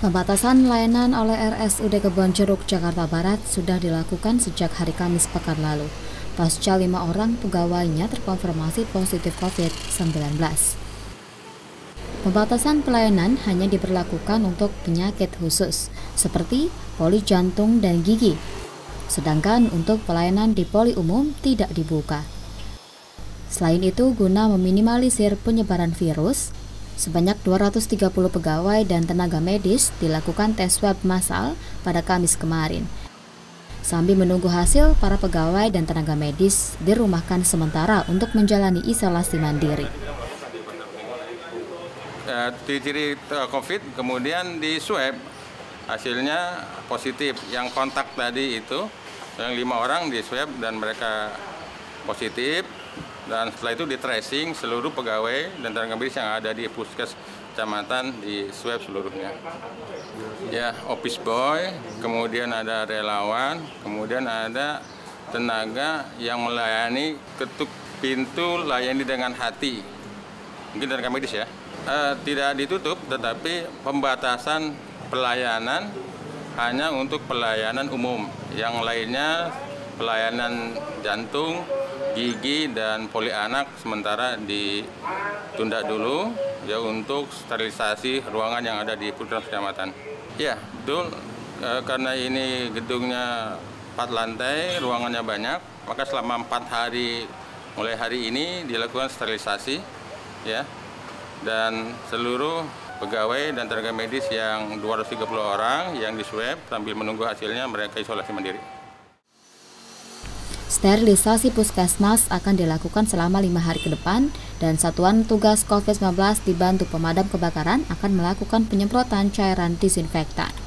Pembatasan layanan oleh RSUD Kebonjeruk, Jakarta Barat sudah dilakukan sejak hari Kamis pekan lalu, pasca 5 orang pegawainya terkonfirmasi positif COVID-19. Pembatasan pelayanan hanya diberlakukan untuk penyakit khusus, seperti poli jantung dan gigi, sedangkan untuk pelayanan di poli umum tidak dibuka. Selain itu, guna meminimalisir penyebaran virus, sebanyak 230 pegawai dan tenaga medis dilakukan tes swab massal pada Kamis kemarin. Sambil menunggu hasil, para pegawai dan tenaga medis dirumahkan sementara untuk menjalani isolasi mandiri. Ciri-ciri COVID kemudian di swab hasilnya positif. Yang kontak tadi itu yang 5 orang di swab dan mereka positif, dan setelah itu di tracing seluruh pegawai dan tenaga medis yang ada di puskes kecamatan di swab seluruhnya. Ya, office boy, kemudian ada relawan, kemudian ada tenaga yang melayani ketuk pintu layani dengan hati. Mungkin tenaga medis ya. Tidak ditutup, tetapi pembatasan pelayanan hanya untuk pelayanan umum. Yang lainnya pelayanan jantung, gigi, dan poli anak sementara ditunda dulu ya untuk sterilisasi ruangan yang ada di puskes kecamatan. Ya, betul. Karena ini gedungnya 4 lantai, ruangannya banyak, maka selama 4 hari mulai hari ini dilakukan sterilisasi ya. Dan seluruh pegawai dan tenaga medis yang 230 orang yang diswab sambil menunggu hasilnya mereka isolasi mandiri. Sterilisasi puskesmas akan dilakukan selama 5 hari ke depan, dan Satuan Tugas COVID-19 dibantu pemadam kebakaran akan melakukan penyemprotan cairan disinfektan.